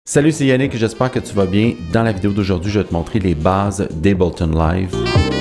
Salut, c'est Yannick, j'espère que tu vas bien. Dans la vidéo d'aujourd'hui, je vais te montrer les bases d'Ableton Live.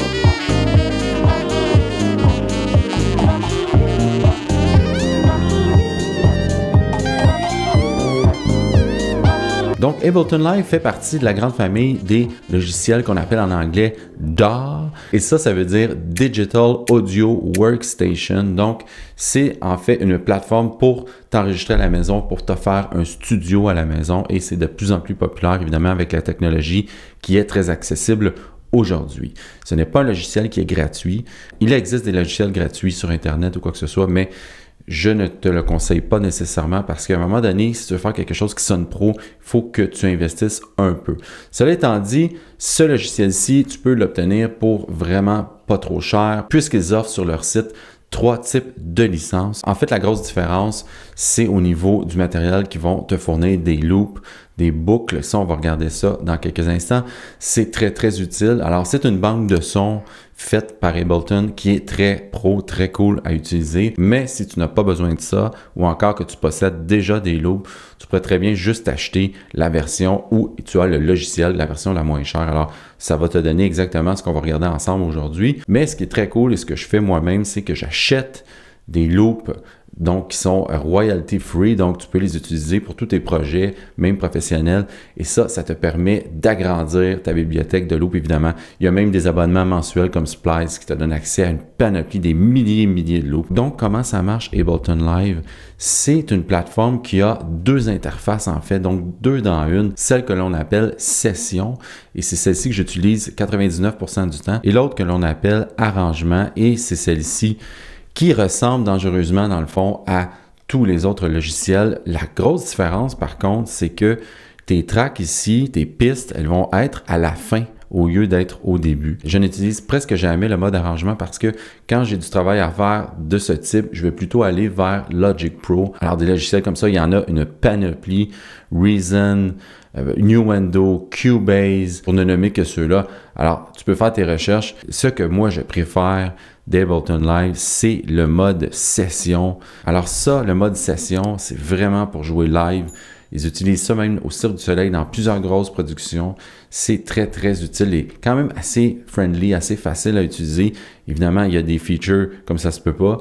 Donc, Ableton Live fait partie de la grande famille des logiciels qu'on appelle en anglais DAW. Et ça veut dire Digital Audio Workstation. Donc, c'est en fait une plateforme pour t'enregistrer à la maison, pour te faire un studio à la maison. Et c'est de plus en plus populaire, évidemment, avec la technologie qui est très accessible aujourd'hui. Ce n'est pas un logiciel qui est gratuit. Il existe des logiciels gratuits sur Internet ou quoi que ce soit, mais je ne te le conseille pas nécessairement parce qu'à un moment donné, si tu veux faire quelque chose qui sonne pro, il faut que tu investisses un peu. Cela étant dit, ce logiciel-ci, tu peux l'obtenir pour vraiment pas trop cher puisqu'ils offrent sur leur site 3 types de licences. En fait, la grosse différence, c'est au niveau du matériel qu'ils vont te fournir, des loops, des boucles. Ça, on va regarder ça dans quelques instants. C'est très, très utile. Alors, c'est une banque de sons faite par Ableton qui est très pro, très cool à utiliser. Mais si tu n'as pas besoin de ça ou encore que tu possèdes déjà des loops, tu pourrais très bien juste acheter la version où tu as le logiciel, la version la moins chère. Alors, ça va te donner exactement ce qu'on va regarder ensemble aujourd'hui. Mais ce qui est très cool et ce que je fais moi-même, c'est que j'achète des loops donc qui sont royalty free, donc tu peux les utiliser pour tous tes projets, même professionnels. Et ça te permet d'agrandir ta bibliothèque de loops, évidemment. Il y a même des abonnements mensuels comme Splice qui te donnent accès à une panoplie des milliers de loops. Donc, comment ça marche Ableton Live? C'est une plateforme qui a deux interfaces en fait, donc deux dans une. Celle que l'on appelle Session, et c'est celle-ci que j'utilise 99% du temps, et l'autre que l'on appelle Arrangement, et c'est celle-ci qui ressemble dangereusement, dans le fond, à tous les autres logiciels. La grosse différence, par contre, c'est que tes tracks ici, tes pistes, elles vont être à la fin au lieu d'être au début. Je n'utilise presque jamais le mode arrangement parce que quand j'ai du travail à faire de ce type, je vais plutôt aller vers Logic Pro. Alors, des logiciels comme ça, il y en a une panoplie. Reason, Nuendo, Cubase, pour ne nommer que ceux-là. Alors, tu peux faire tes recherches. Ce que moi, je préfère d'Ableton Live, c'est le mode session. Alors ça, le mode session, c'est vraiment pour jouer live. Ils utilisent ça même au Cirque du Soleil dans plusieurs grosses productions. C'est très, très utile et quand même assez friendly, assez facile à utiliser. Évidemment, il y a des features comme ça se peut pas.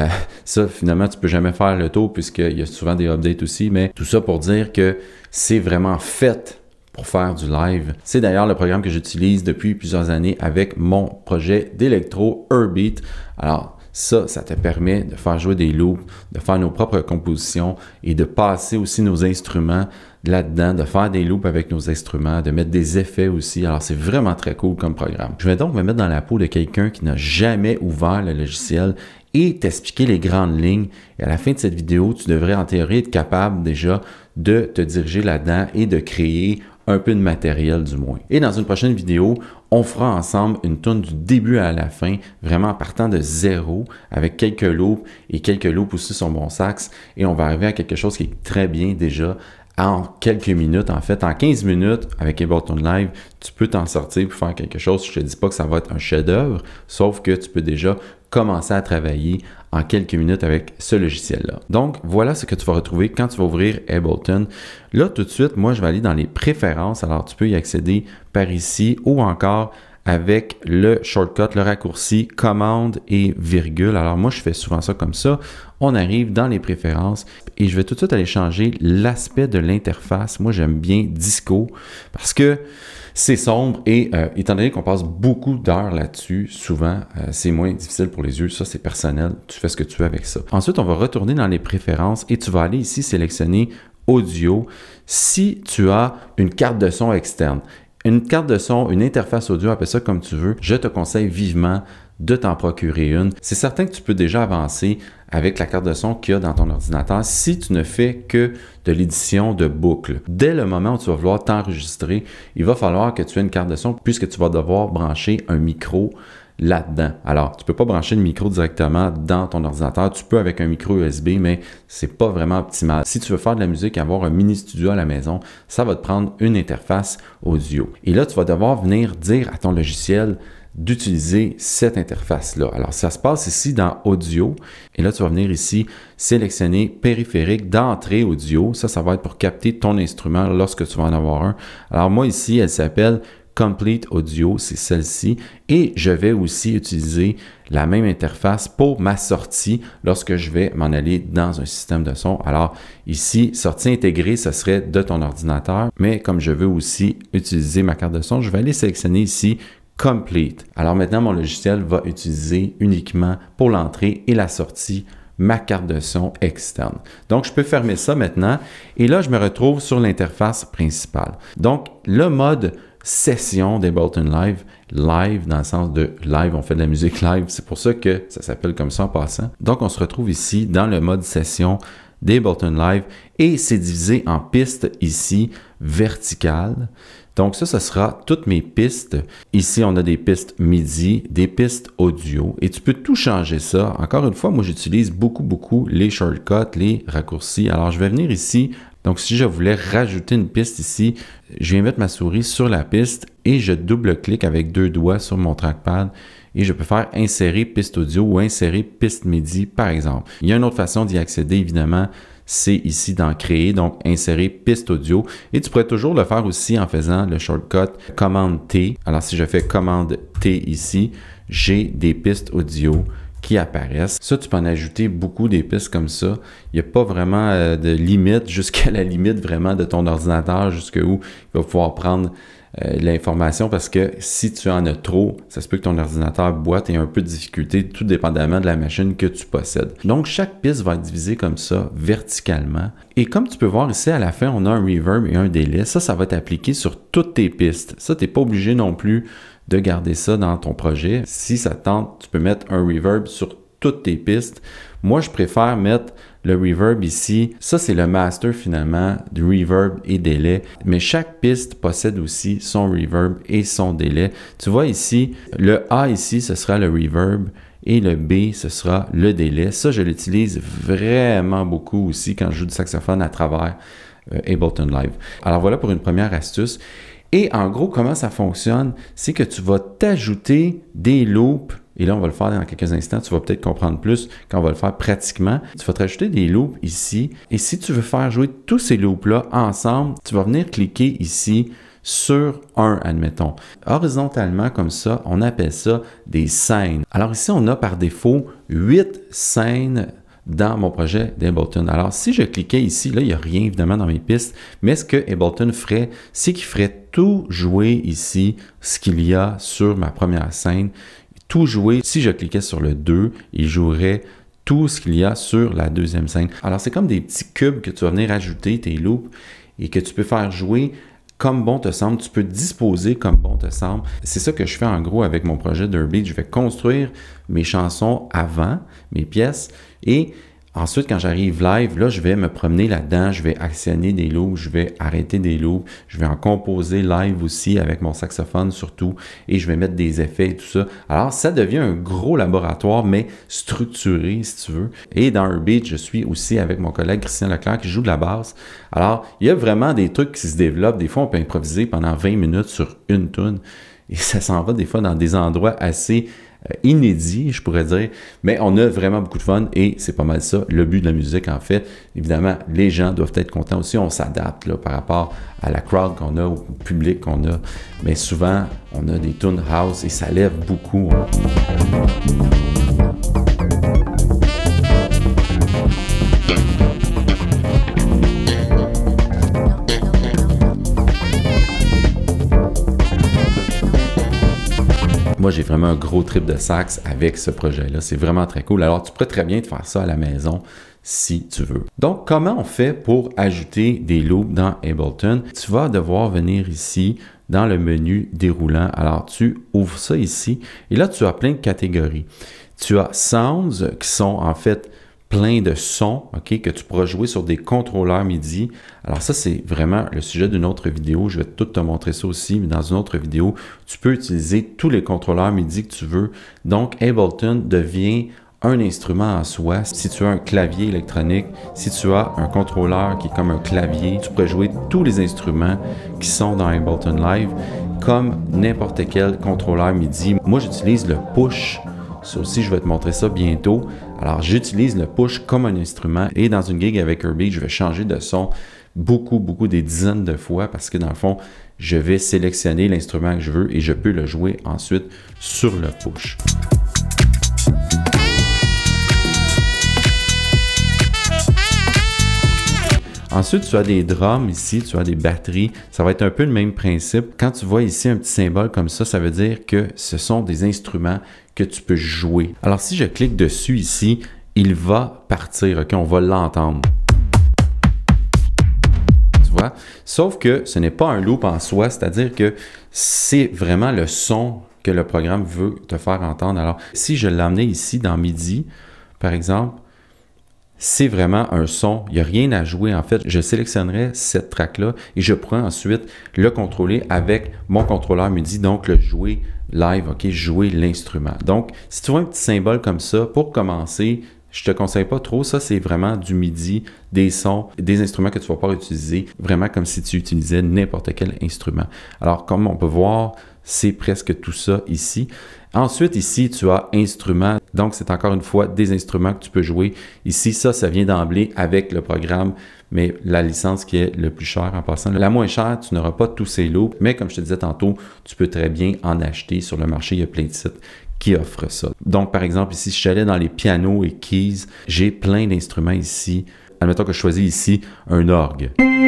Ça, finalement, tu peux jamais faire le tour puisqu'il y a souvent des updates aussi. Mais tout ça pour dire que c'est vraiment fait pour faire du live. C'est d'ailleurs le programme que j'utilise depuis plusieurs années avec mon projet d'électro Heartbeat. Alors, ça te permet de faire jouer des loops, de faire nos propres compositions et de passer aussi nos instruments là-dedans, de faire des loops avec nos instruments, de mettre des effets aussi. Alors, c'est vraiment très cool comme programme. Je vais donc me mettre dans la peau de quelqu'un qui n'a jamais ouvert le logiciel et t'expliquer les grandes lignes. Et à la fin de cette vidéo, tu devrais en théorie être capable déjà de te diriger là-dedans et de créer un peu de matériel du moins. Et dans une prochaine vidéo, on fera ensemble une tourne du début à la fin, vraiment en partant de zéro, avec quelques loops et quelques loops aussi sur mon sax. Et on va arriver à quelque chose qui est très bien déjà en quelques minutes. En fait, en 15 minutes, avec Ableton Live, tu peux t'en sortir pour faire quelque chose. Je ne te dis pas que ça va être un chef-d'œuvre, sauf que tu peux déjà commencer à travailler en quelques minutes avec ce logiciel-là. Donc, voilà ce que tu vas retrouver quand tu vas ouvrir Ableton. Là, tout de suite, moi, je vais aller dans les préférences. Alors, tu peux y accéder par ici ou encore avec le shortcut, le raccourci commande et virgule. Alors, moi, je fais souvent ça comme ça. On arrive dans les préférences et je vais tout de suite aller changer l'aspect de l'interface. Moi, j'aime bien Disco parce que c'est sombre et étant donné qu'on passe beaucoup d'heures là-dessus, souvent, c'est moins difficile pour les yeux. Ça, c'est personnel. Tu fais ce que tu veux avec ça. Ensuite, on va retourner dans les préférences et tu vas aller ici sélectionner Audio si tu as une carte de son externe. Une carte de son, une interface audio, appelle ça comme tu veux. Je te conseille vivement de t'en procurer une. C'est certain que tu peux déjà avancer avec la carte de son qu'il y a dans ton ordinateur si tu ne fais que de l'édition de boucles. Dès le moment où tu vas vouloir t'enregistrer, il va falloir que tu aies une carte de son puisque tu vas devoir brancher un micro là-dedans. Alors, tu ne peux pas brancher le micro directement dans ton ordinateur. Tu peux avec un micro USB, mais ce n'est pas vraiment optimal. Si tu veux faire de la musique et avoir un mini studio à la maison, ça va te prendre une interface audio. Et là, tu vas devoir venir dire à ton logiciel d'utiliser cette interface-là. Alors, ça se passe ici dans Audio. Et là, tu vas venir ici sélectionner périphérique d'entrée audio. Ça va être pour capter ton instrument lorsque tu vas en avoir un. Alors, moi, ici, elle s'appelle Complete Audio, c'est celle-ci. Et je vais aussi utiliser la même interface pour ma sortie lorsque je vais m'en aller dans un système de son. Alors ici, sortie intégrée, ce serait de ton ordinateur. Mais comme je veux aussi utiliser ma carte de son, je vais aller sélectionner ici Complete. Alors maintenant, mon logiciel va utiliser uniquement pour l'entrée et la sortie ma carte de son externe. Donc, je peux fermer ça maintenant. Et là, je me retrouve sur l'interface principale. Donc, le mode session d'Ableton Live, live dans le sens de live, on fait de la musique live, c'est pour ça que ça s'appelle comme ça en passant. Donc, on se retrouve ici dans le mode session d'Ableton Live et c'est divisé en pistes ici verticales. Donc ça, ce sera toutes mes pistes. Ici, on a des pistes MIDI, des pistes audio et tu peux tout changer ça. Encore une fois, moi, j'utilise beaucoup les shortcuts, les raccourcis. Alors, je vais venir ici. Donc, si je voulais rajouter une piste ici, je viens mettre ma souris sur la piste et je double-clique avec 2 doigts sur mon trackpad et je peux faire insérer piste audio ou insérer piste MIDI, par exemple. Il y a une autre façon d'y accéder, évidemment, c'est ici dans Créer, donc insérer piste audio. Et tu pourrais toujours le faire aussi en faisant le shortcut Commande T. Alors, si je fais Commande T ici, j'ai des pistes audio qui apparaissent. Ça, tu peux en ajouter beaucoup des pistes comme ça. Il n'y a pas vraiment de limite jusqu'à la limite vraiment de ton ordinateur, jusqu'où il va pouvoir prendre l'information parce que si tu en as trop, ça se peut que ton ordinateur boite et ait un peu de difficulté, tout dépendamment de la machine que tu possèdes. Donc, chaque piste va être divisée comme ça, verticalement. Et comme tu peux voir ici, à la fin, on a un reverb et un délai. Ça va être appliqué sur toutes tes pistes. Ça, tu n'es pas obligé non plus de garder ça dans ton projet. Si ça te tente, tu peux mettre un reverb sur toutes tes pistes. Moi, je préfère mettre le reverb ici. Ça, c'est le master finalement du reverb et délai. Mais chaque piste possède aussi son reverb et son délai. Tu vois ici, le A ici, ce sera le reverb et le B, ce sera le délai. Ça, je l'utilise vraiment beaucoup aussi quand je joue du saxophone à travers Ableton Live. Alors voilà pour une première astuce. Et en gros, comment ça fonctionne? C'est que tu vas t'ajouter des loops. Et là, on va le faire dans quelques instants. Tu vas peut-être comprendre plus quand on va le faire pratiquement. Tu vas te rajouter des loops ici. Et si tu veux faire jouer tous ces loops-là ensemble, tu vas venir cliquer ici sur un, admettons. Horizontalement, comme ça, on appelle ça des scènes. Alors ici, on a par défaut 8 scènes dans mon projet d'Ableton. Alors, si je cliquais ici, là, il n'y a rien évidemment dans mes pistes, mais ce que Ableton ferait, c'est qu'il ferait tout jouer ici, ce qu'il y a sur ma première scène. Tout jouer, si je cliquais sur le 2, il jouerait tout ce qu'il y a sur la deuxième scène. Alors, c'est comme des petits cubes que tu vas venir ajouter, tes loops, et que tu peux faire jouer comme bon te semble, tu peux disposer comme bon te semble. C'est ça que je fais en gros avec mon projet d'Heartbeat. Je vais construire mes chansons avant, mes pièces, et ensuite, quand j'arrive live, là, je vais me promener là-dedans, je vais actionner des loops, je vais arrêter des loops, je vais en composer live aussi avec mon saxophone surtout, et je vais mettre des effets et tout ça. Alors, ça devient un gros laboratoire, mais structuré, si tu veux. Et dans Heartbeat, je suis aussi avec mon collègue Christian Leclerc qui joue de la basse. Alors, il y a vraiment des trucs qui se développent. Des fois, on peut improviser pendant 20 minutes sur une tune, et ça s'en va des fois dans des endroits assez inédit, je pourrais dire, mais on a vraiment beaucoup de fun et c'est pas mal ça, le but de la musique en fait. Évidemment, les gens doivent être contents aussi, on s'adapte là, par rapport à la crowd qu'on a, au public qu'on a, mais souvent, on a des tunes house et ça lève beaucoup. Moi, j'ai vraiment un gros trip de sax avec ce projet-là. C'est vraiment très cool. Alors, tu pourrais très bien te faire ça à la maison si tu veux. Donc, comment on fait pour ajouter des loops dans Ableton? Tu vas devoir venir ici dans le menu déroulant. Alors, tu ouvres ça ici et là, tu as plein de catégories. Tu as Sounds qui sont en fait plein de sons, ok, que tu pourras jouer sur des contrôleurs MIDI. Alors ça, c'est vraiment le sujet d'une autre vidéo. Je vais tout te montrer ça aussi, mais dans une autre vidéo, tu peux utiliser tous les contrôleurs MIDI que tu veux. Donc, Ableton devient un instrument en soi. Si tu as un clavier électronique, si tu as un contrôleur qui est comme un clavier, tu pourrais jouer tous les instruments qui sont dans Ableton Live comme n'importe quel contrôleur MIDI. Moi, j'utilise le push. Ça aussi, je vais te montrer ça bientôt. Alors, j'utilise le push comme un instrument et dans une gig avec Heartbeat, je vais changer de son beaucoup, des dizaines de fois parce que dans le fond, je vais sélectionner l'instrument que je veux et je peux le jouer ensuite sur le push. Ensuite, tu as des drums ici, tu as des batteries. Ça va être un peu le même principe. Quand tu vois ici un petit symbole comme ça veut dire que ce sont des instruments que tu peux jouer. Alors, si je clique dessus ici, il va partir, OK? On va l'entendre. Tu vois? Sauf que ce n'est pas un loop en soi, c'est-à-dire que c'est vraiment le son que le programme veut te faire entendre. Alors, si je l'amenais ici dans MIDI, par exemple, c'est vraiment un son, il n'y a rien à jouer en fait. Je sélectionnerai cette track-là et je pourrais ensuite le contrôler avec mon contrôleur MIDI, donc le jouer live, OK, jouer l'instrument. Donc, si tu vois un petit symbole comme ça, pour commencer, je ne te conseille pas trop, ça c'est vraiment du MIDI, des sons, des instruments que tu ne vas pas utiliser, vraiment comme si tu utilisais n'importe quel instrument. Alors, comme on peut voir, c'est presque tout ça ici. Ensuite, ici, tu as instruments. Donc, c'est encore une fois des instruments que tu peux jouer. Ici, ça vient d'emblée avec le programme, mais la licence qui est le plus chère en passant. La moins chère, tu n'auras pas tous ces loops, mais comme je te disais tantôt, tu peux très bien en acheter sur le marché. Il y a plein de sites qui offrent ça. Donc, par exemple, ici, si je suis allé dans les pianos et keys, j'ai plein d'instruments ici. Admettons que je choisis ici un orgue.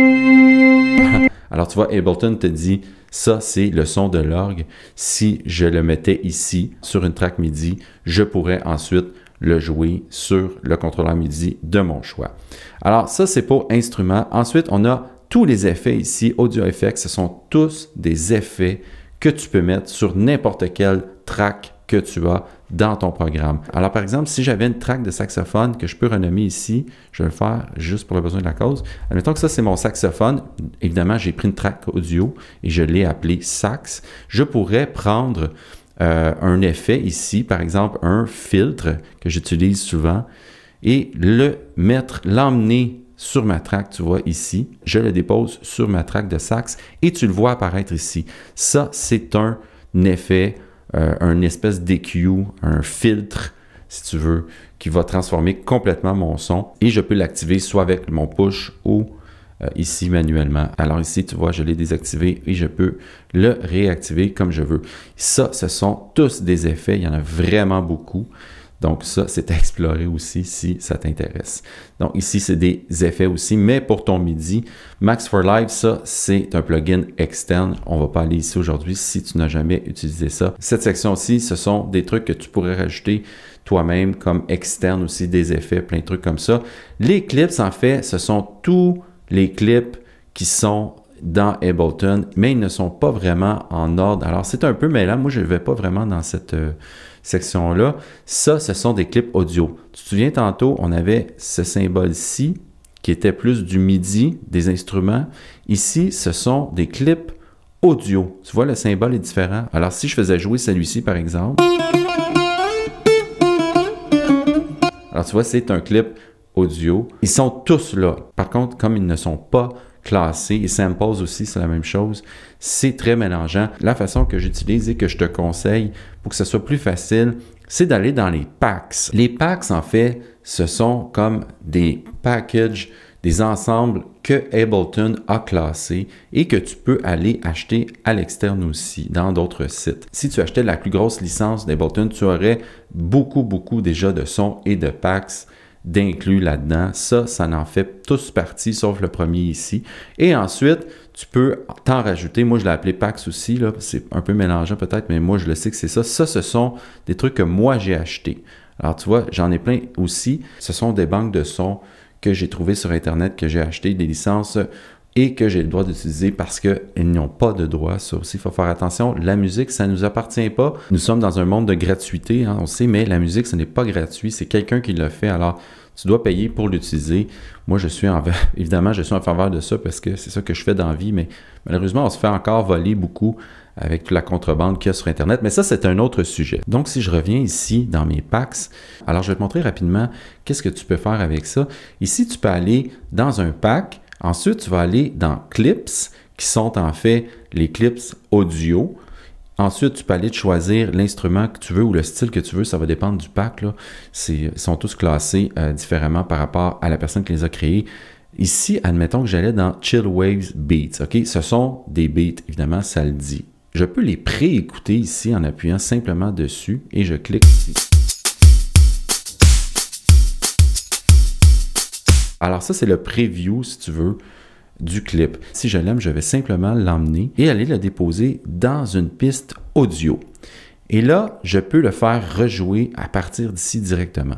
Alors, tu vois, Ableton te dit, ça, c'est le son de l'orgue. Si je le mettais ici, sur une track MIDI, je pourrais ensuite le jouer sur le contrôleur MIDI de mon choix. Alors, ça, c'est pour instrument. Ensuite, on a tous les effets ici. Audio Effects, ce sont tous des effets que tu peux mettre sur n'importe quelle track que tu as dans ton programme. Alors, par exemple, si j'avais une track de saxophone que je peux renommer ici, je vais le faire juste pour le besoin de la cause. Admettons que ça, c'est mon saxophone. Évidemment, j'ai pris une track audio et je l'ai appelé sax. Je pourrais prendre un effet ici, par exemple, un filtre que j'utilise souvent et l'emmener sur ma track, tu vois ici. Je le dépose sur ma track de sax et tu le vois apparaître ici. Ça, c'est un effet une espèce d'EQ, un filtre, si tu veux, qui va transformer complètement mon son. Et je peux l'activer soit avec mon push ou ici manuellement. Alors ici, tu vois, je l'ai désactivé et je peux le réactiver comme je veux. Ça, ce sont tous des effets. Il y en a vraiment beaucoup. Donc ça, c'est à explorer aussi si ça t'intéresse. Donc ici, c'est des effets aussi, mais pour ton MIDI, Max for Live, ça, c'est un plugin externe. On ne va pas aller ici aujourd'hui si tu n'as jamais utilisé ça. Cette section-ci, ce sont des trucs que tu pourrais rajouter toi-même comme externe aussi, des effets, plein de trucs comme ça. Les clips, en fait, ce sont tous les clips qui sont dans Ableton, mais ils ne sont pas vraiment en ordre. Alors, c'est un peu mêlant. Moi, je ne vais pas vraiment dans cette section-là. Ça, ce sont des clips audio. Tu te souviens, tantôt, on avait ce symbole-ci qui était plus du MIDI, des instruments. Ici, ce sont des clips audio. Tu vois, le symbole est différent. Alors, si je faisais jouer celui-ci, par exemple. Alors, tu vois, c'est un clip audio. Ils sont tous là. Par contre, comme ils ne sont pas classés, et samples aussi, c'est la même chose, c'est très mélangeant. La façon que j'utilise et que je te conseille pour que ce soit plus facile, c'est d'aller dans les packs. Les packs, en fait, ce sont comme des packages, des ensembles que Ableton a classés et que tu peux aller acheter à l'externe aussi, dans d'autres sites. Si tu achetais la plus grosse licence d'Ableton, tu aurais beaucoup déjà de sons et de packs d'inclus là-dedans. Ça en fait tous partie, sauf le premier ici. Et ensuite, tu peux t'en rajouter. Moi, je l'ai appelé Packs aussi. C'est un peu mélangeant peut-être, mais moi, je le sais que c'est ça. Ça, ce sont des trucs que moi, j'ai achetés. Alors, tu vois, j'en ai plein aussi. Ce sont des banques de sons que j'ai trouvées sur Internet, que j'ai acheté, des licences et que j'ai le droit d'utiliser parce qu'ils n'ont pas de droit. Ça aussi, il faut faire attention. La musique, ça ne nous appartient pas. Nous sommes dans un monde de gratuité, hein, on sait, mais la musique, ce n'est pas gratuit. C'est quelqu'un qui l'a fait. Alors, tu dois payer pour l'utiliser. Moi, évidemment, je suis en faveur de ça parce que c'est ça que je fais dans la vie, mais malheureusement, on se fait encore voler beaucoup avec toute la contrebande qu'il y a sur Internet. Mais ça, c'est un autre sujet. Donc, si je reviens ici dans mes packs, alors je vais te montrer rapidement qu'est-ce que tu peux faire avec ça. Ici, tu peux aller dans un pack. Ensuite, tu vas aller dans Clips. qui sont en fait les clips audio. Ensuite, tu peux aller te choisir l'instrument que tu veux ou le style que tu veux. Ça va dépendre du pack, là. Ils sont tous classés différemment par rapport à la personne qui les a créés. Ici, admettons que j'allais dans Chill Waves Beats. OK? Ce sont des beats, évidemment, ça le dit. Je peux les pré-écouter ici en appuyant simplement dessus et je clique ici. Alors ça, c'est le preview, si tu veux, du clip. Si je l'aime, je vais simplement l'emmener et aller le déposer dans une piste audio. Et là, je peux le faire rejouer à partir d'ici directement.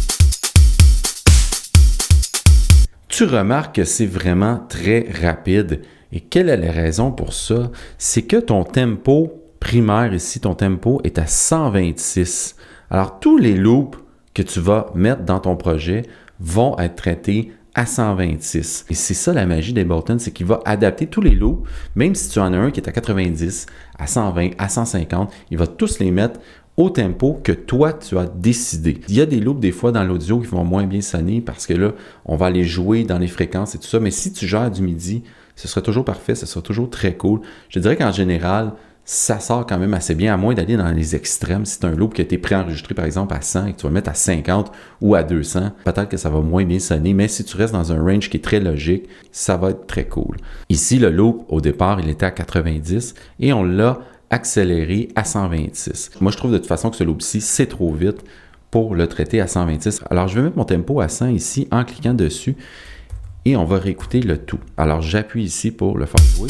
Tu remarques que c'est vraiment très rapide. Et quelle est la raison pour ça? C'est que ton tempo primaire ici, ton tempo est à 126. Alors, tous les loops que tu vas mettre dans ton projet vont être traités à 126. Et c'est ça la magie d'Ableton, c'est qu'il va adapter tous les loops, même si tu en as un qui est à 90, à 120, à 150, il va tous les mettre au tempo que toi, tu as décidé. Il y a des loops des fois dans l'audio qui vont moins bien sonner parce que là, on va aller jouer dans les fréquences et tout ça, mais si tu gères du MIDI, ce sera toujours parfait, ce sera toujours très cool. Je dirais qu'en général, ça sort quand même assez bien, à moins d'aller dans les extrêmes. Si tu as un loop qui a été préenregistré, par exemple, à 100 et que tu vas le mettre à 50 ou à 200, peut-être que ça va moins bien sonner, mais si tu restes dans un range qui est très logique, ça va être très cool. Ici, le loop, au départ, il était à 90 et on l'a accéléré à 126. Moi, je trouve de toute façon que ce loop-ci, c'est trop vite pour le traiter à 126. Alors, je vais mettre mon tempo à 100 ici en cliquant dessus et on va réécouter le tout. Alors, j'appuie ici pour le faire jouer.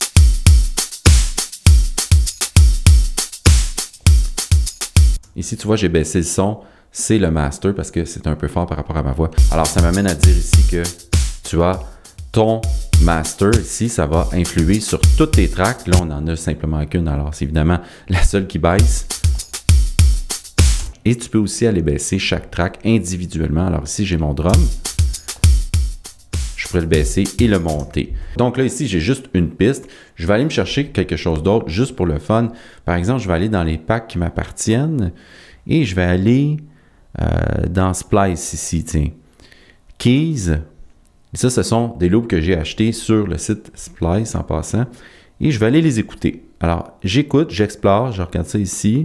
Ici, tu vois, j'ai baissé le son. C'est le master parce que c'est un peu fort par rapport à ma voix. Alors, ça m'amène à dire ici que tu as ton master. Ici, ça va influer sur toutes tes tracks. Là, on n'en a simplement qu'une. Alors, c'est évidemment la seule qui baisse. Et tu peux aussi aller baisser chaque track individuellement. Alors, ici, j'ai mon drum. Je pourrais le baisser et le monter. Donc là, ici, j'ai juste une piste. Je vais aller me chercher quelque chose d'autre juste pour le fun. Par exemple, je vais aller dans les packs qui m'appartiennent et je vais aller dans Splice ici, tiens. Keys. Et ça, ce sont des loops que j'ai achetés sur le site Splice en passant. Et je vais aller les écouter. Alors, j'écoute, j'explore, je regarde ça ici.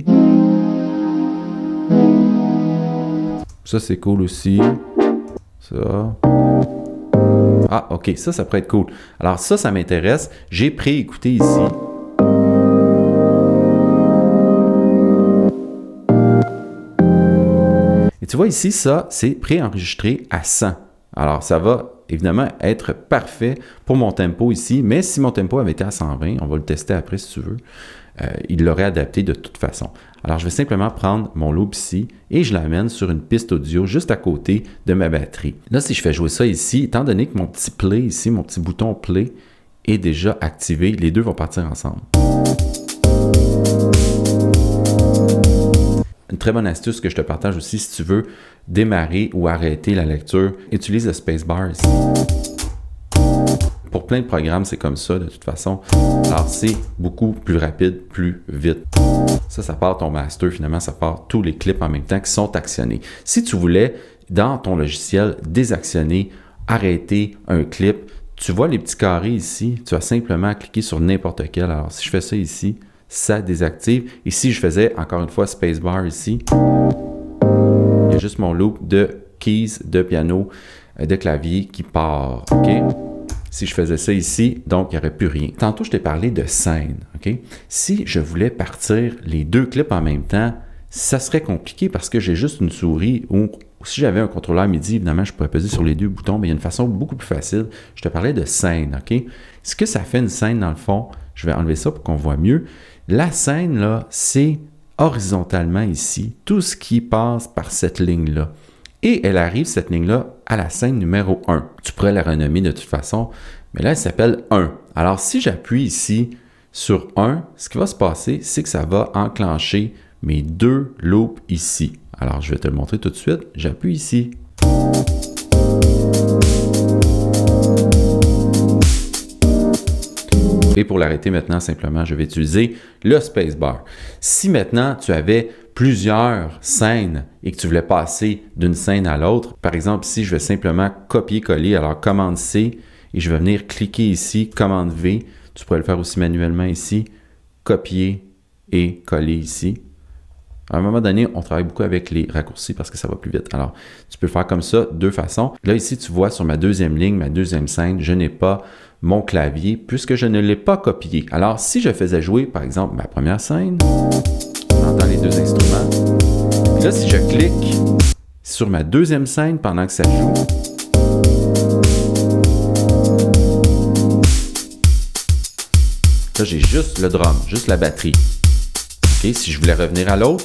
Ça, c'est cool aussi. Ça. Ah, OK, ça pourrait être cool. Alors ça m'intéresse. J'ai préécouté ici. Et tu vois ici, ça, c'est préenregistré à 100. Alors, ça va évidemment être parfait pour mon tempo ici, mais si mon tempo avait été à 120, on va le tester après si tu veux, il l'aurait adapté de toute façon. Alors, je vais simplement prendre mon loop ici et je l'amène sur une piste audio juste à côté de ma batterie. Là, si je fais jouer ça ici, étant donné que mon petit play ici, mon petit bouton play est déjà activé, les deux vont partir ensemble. Une très bonne astuce que je te partage aussi, si tu veux démarrer ou arrêter la lecture, utilise le spacebar ici. Pour plein de programmes, c'est comme ça de toute façon. Alors, c'est beaucoup plus rapide, plus vite. Ça part ton master, finalement, ça part tous les clips en même temps qui sont actionnés. Si tu voulais, dans ton logiciel, désactionner, arrêter un clip, tu vois les petits carrés ici, tu vas simplement cliquer sur n'importe quel. Alors, si je fais ça ici, ça désactive. Et si je faisais, encore une fois, spacebar ici, il y a juste mon loop de keys, de piano, de clavier qui part. OK? Si je faisais ça ici, donc il n'y aurait plus rien. Tantôt, je t'ai parlé de scène. OK? Si je voulais partir les deux clips en même temps, ça serait compliqué parce que j'ai juste une souris ou si j'avais un contrôleur MIDI, évidemment, je pourrais peser sur les deux boutons, mais il y a une façon beaucoup plus facile. Je te parlais de scène. OK? Ce que ça fait une scène, dans le fond, je vais enlever ça pour qu'on voit mieux. La scène, là, c'est horizontalement ici, tout ce qui passe par cette ligne-là. Et elle arrive, cette ligne-là, à la scène numéro 1. Tu pourrais la renommer de toute façon, mais là, elle s'appelle 1. Alors, si j'appuie ici sur 1, ce qui va se passer, c'est que ça va enclencher mes deux loops ici. Alors, je vais te le montrer tout de suite. J'appuie ici. Et pour l'arrêter maintenant, simplement, je vais utiliser le spacebar. Si maintenant, tu avais plusieurs scènes et que tu voulais passer d'une scène à l'autre, par exemple, ici, je vais simplement copier-coller, alors commande C, et je vais venir cliquer ici, commande V. Tu pourrais le faire aussi manuellement ici, copier et coller ici. À un moment donné, on travaille beaucoup avec les raccourcis parce que ça va plus vite. Alors, tu peux faire comme ça, deux façons. Là, ici, tu vois sur ma deuxième ligne, ma deuxième scène, je n'ai pas mon clavier puisque je ne l'ai pas copié. Alors, si je faisais jouer, par exemple, ma première scène, on entend les deux instruments. Puis là, si je clique sur ma deuxième scène pendant que ça joue, là, j'ai juste le drum, juste la batterie. Okay, si je voulais revenir à l'autre,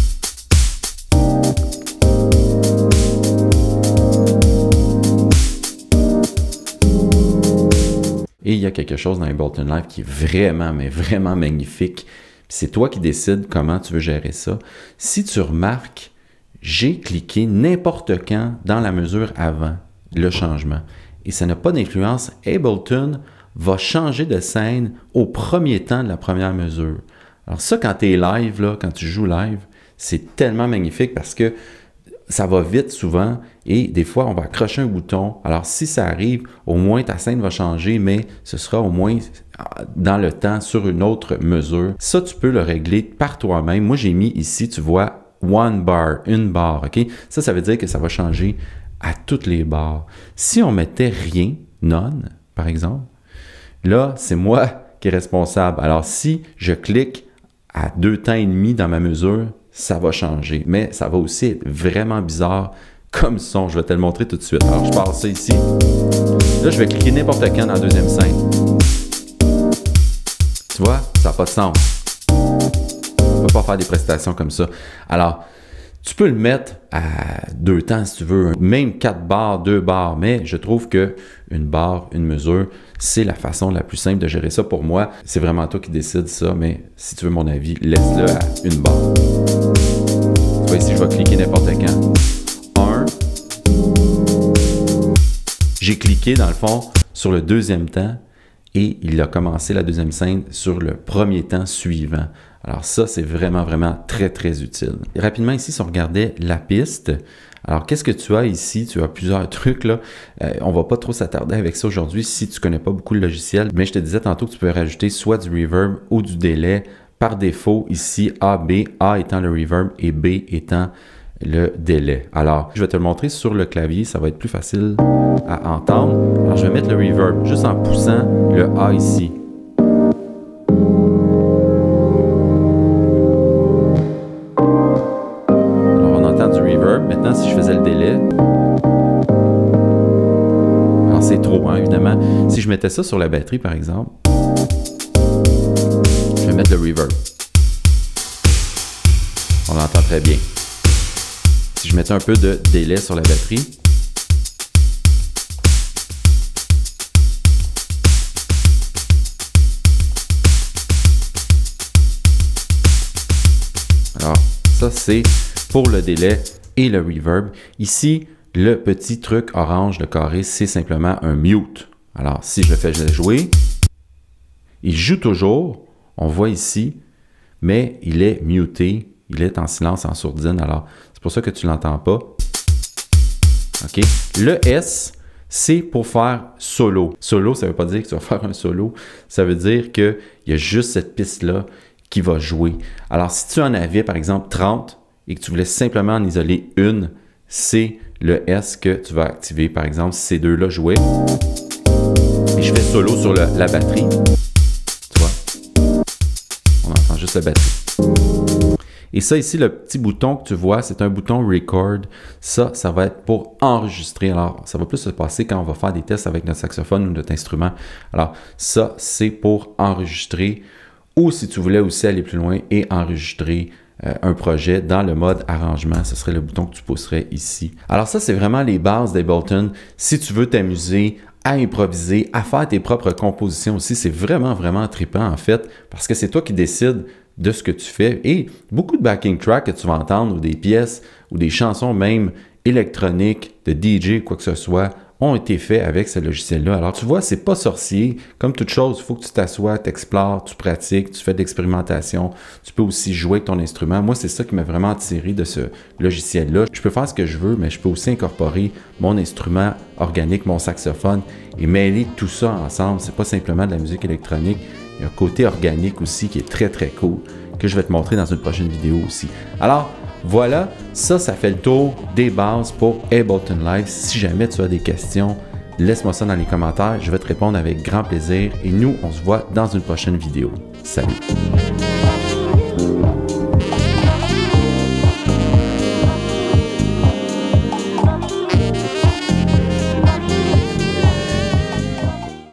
et il y a quelque chose dans Ableton Live qui est vraiment, mais vraiment magnifique. C'est toi qui décides comment tu veux gérer ça. Si tu remarques, j'ai cliqué n'importe quand dans la mesure avant le changement. Et ça n'a pas d'influence. Ableton va changer de scène au premier temps de la première mesure. Alors ça, quand tu es live, là, quand tu joues live, c'est tellement magnifique parce que ça va vite souvent et des fois, on va accrocher un bouton. Alors si ça arrive, au moins ta scène va changer, mais ce sera au moins dans le temps sur une autre mesure. Ça, tu peux le régler par toi-même. Moi, j'ai mis ici, tu vois, one bar, une barre. OK? Ça veut dire que ça va changer à toutes les barres. Si on mettait rien, none, par exemple, là, c'est moi qui est responsable. Alors si je clique à 2 temps et demi dans ma mesure, ça va changer. Mais ça va aussi être vraiment bizarre comme son. Je vais te le montrer tout de suite. Alors, je passe ça ici. Là, je vais cliquer n'importe quand dans la deuxième scène. Tu vois, ça n'a pas de sens. On ne peut pas faire des prestations comme ça. Alors, tu peux le mettre à 2 temps si tu veux, même 4 barres, 2 barres, mais je trouve que une barre, une mesure, c'est la façon la plus simple de gérer ça pour moi. C'est vraiment toi qui décides ça, mais si tu veux mon avis, laisse-le à une barre. Tu vois ici, je vais cliquer n'importe quand. 1. J'ai cliqué dans le fond sur le deuxième temps et il a commencé la deuxième scène sur le premier temps suivant. Alors ça, c'est vraiment, vraiment très, très utile. Et rapidement ici, si on regardait la piste, alors qu'est-ce que tu as ici? Tu as plusieurs trucs là. On va pas trop s'attarder avec ça aujourd'hui si tu connais pas beaucoup le logiciel, mais je te disais tantôt que tu peux rajouter soit du reverb ou du délai. Par défaut, ici, A, B, A étant le reverb et B étant le délai. Alors, je vais te le montrer sur le clavier, ça va être plus facile à entendre. Alors, je vais mettre le reverb juste en poussant le A ici. Maintenant, si je faisais le délai, alors c'est trop, hein, évidemment. Si je mettais ça sur la batterie, par exemple, je vais mettre le reverb. On l'entend très bien. Si je mettais un peu de délai sur la batterie, alors ça c'est pour le délai et le reverb. Ici, le petit truc orange, le carré, c'est simplement un mute. Alors, si je fais jouer, il joue toujours, on voit ici, mais il est muté, il est en silence, en sourdine. Alors, c'est pour ça que tu ne l'entends pas. OK? Le S, c'est pour faire solo. Solo, ça ne veut pas dire que tu vas faire un solo. Ça veut dire qu'il y a juste cette piste-là qui va jouer. Alors, si tu en avais, par exemple, 30, et que tu voulais simplement en isoler une, c'est le S que tu vas activer. Par exemple, si ces deux-là jouaient, et je fais solo sur la batterie, tu vois, on entend juste la batterie. Et ça ici, le petit bouton que tu vois, c'est un bouton Record. Ça va être pour enregistrer. Alors, ça va plus se passer quand on va faire des tests avec notre saxophone ou notre instrument. Alors, ça, c'est pour enregistrer. Ou si tu voulais aussi aller plus loin et enregistrer un projet dans le mode arrangement, ce serait le bouton que tu pousserais ici. Alors ça, c'est vraiment les bases d'Ableton. Si tu veux t'amuser à improviser, à faire tes propres compositions aussi, c'est vraiment, vraiment trippant en fait, parce que c'est toi qui décides de ce que tu fais. Et beaucoup de backing tracks que tu vas entendre, ou des pièces, ou des chansons même électroniques, de DJ, quoi que ce soit, ont été faits avec ce logiciel-là. Alors, tu vois, c'est pas sorcier. Comme toute chose, il faut que tu t'assoies, tu explores, tu pratiques, tu fais de l'expérimentation. Tu peux aussi jouer avec ton instrument. Moi, c'est ça qui m'a vraiment attiré de ce logiciel-là. Je peux faire ce que je veux, mais je peux aussi incorporer mon instrument organique, mon saxophone, et mêler tout ça ensemble. C'est pas simplement de la musique électronique. Il y a un côté organique aussi qui est très, très cool, que je vais te montrer dans une prochaine vidéo aussi. Alors, voilà, ça fait le tour des bases pour Ableton Live. Si jamais tu as des questions, laisse-moi ça dans les commentaires. Je vais te répondre avec grand plaisir. Et nous, on se voit dans une prochaine vidéo. Salut!